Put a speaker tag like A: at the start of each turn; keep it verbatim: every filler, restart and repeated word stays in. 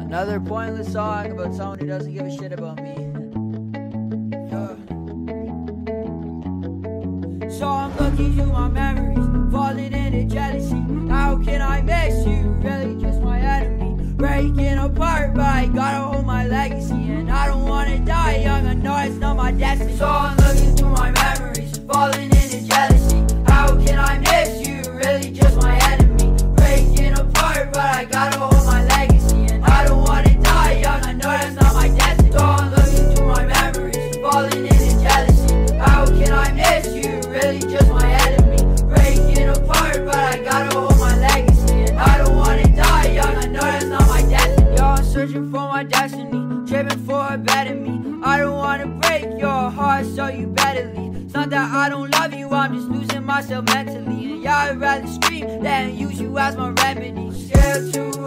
A: Another pointless song about someone who doesn't give a shit about me. Yeah. So I'm looking through my memories, falling into jealousy. How can I miss you? Really just my enemy. Breaking apart, but I gotta hold my legacy. And I don't wanna die young, I know it's not my destiny. So I'm looking through my memories, falling into jealousy. How can I miss you? Really just my enemy. Breaking apart, but I gotta hold my legacy. And I don't wanna die young, I know that's not my destiny. So I'm looking through my memories, falling into jealousy. How can I miss you? Really just my enemy. Breaking apart, but I gotta hold my legacy. And I don't wanna die young, I know that's not my destiny. Yo, I'm searching for my destiny, tripping for a better me. I don't wanna break your heart, so you better leave. It's not that I don't love you, I'm just losing myself mentally. And yeah, I'd rather scream than use you as my remedy. Scared to